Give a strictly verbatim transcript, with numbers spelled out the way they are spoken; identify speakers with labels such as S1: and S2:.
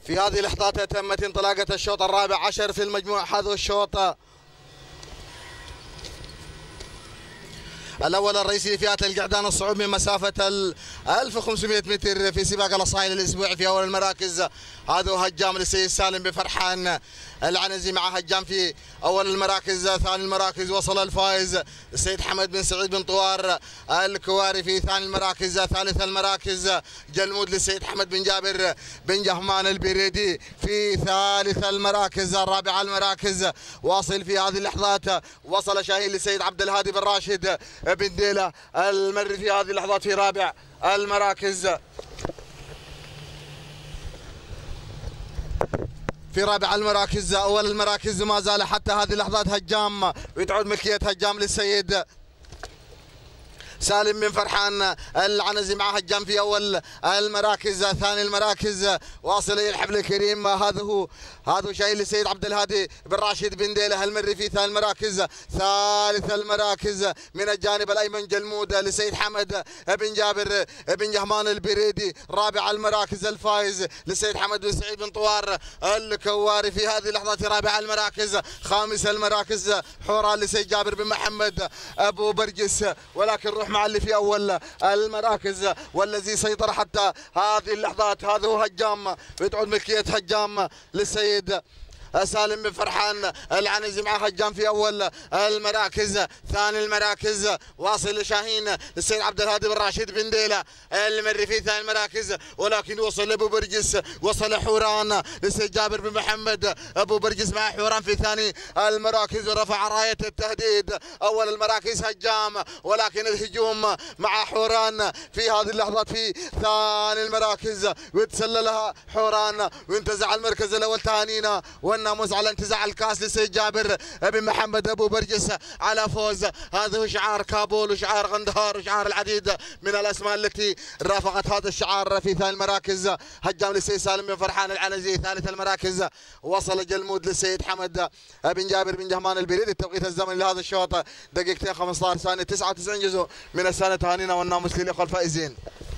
S1: في هذه اللحظات تمت انطلاقة الشوط الرابع عشر في المجموع. هذا الشوط الأول الرئيسي لفئات القعدان الصعود من مسافة ال ألف وخمسمئة متر في سباق الأصايل الأسبوعي. في أول المراكز هذا هجام للسيد سالم بن فرحان العنزي مع هجام في أول المراكز. ثاني المراكز وصل الفائز السيد حمد بن سعيد بن طوار الكواري في ثاني المراكز. ثالث المراكز جلمود للسيد حمد بن جابر بن جهمان البريدي في ثالث المراكز. الرابع المراكز واصل في هذه اللحظات وصل شاهين للسيد عبد الهادي بن راشد بن ديلة المري في هذه اللحظات في رابع المراكز. في رابع المراكز. أول المراكز ما زال حتى هذه اللحظات هجام وتعود ملكية هجام للسيد سالم بن فرحان العنزي مع هجام في اول المراكز. ثاني المراكز واصل الى الحبل الكريم هذا هو هذا شايل للسيد عبد الهادي بن راشد بن ديله المري في ثاني المراكز. ثالث المراكز من الجانب الايمن جلمود للسيد حمد بن جابر بن جهمان البريدي. رابع المراكز الفائز للسيد حمد بن سعيد بن طوار الكواري في هذه اللحظات. رابع المراكز. خامس المراكز حوران للسيد جابر بن محمد ابو برجس. ولكن روح مع اللي في اول المراكز والذي سيطر حتى هذه اللحظات هذا هو هجام بتعود ملكيه هجام للسيد سالم بن فرحان العنزي مع هجام في اول المراكز. ثاني المراكز واصل لشاهين للسيد عبد الهادي بن راشد بن ديله المري في ثاني المراكز. ولكن وصل لابو برجس وصل حوران للسيد جابر بن محمد ابو برجس مع حوران في ثاني المراكز. ورفع رايه التهديد. اول المراكز هجام ولكن الهجوم مع حوران في هذه اللحظات في ثاني المراكز وتسللها حوران وانتزع المركز الاول. تهانينا والناموس على انتزاع الكاس للسيد جابر بن محمد ابو برجس على فوز. هذا هو شعار كابول وشعار غندهار وشعار العديد من الاسماء التي رافقت هذا الشعار في ثاني المراكز. هجام للسيد سالم بن فرحان العنزي. ثالث المراكز وصل جلمود للسيد حمد بن جابر بن جهمان البريدي. التوقيت الزمني لهذا الشوط دقيقتين خمسة عشر ثانيه تسعة وتسعين جزء من الثانيه. تهانينا والناموس للاخوه الفائزين.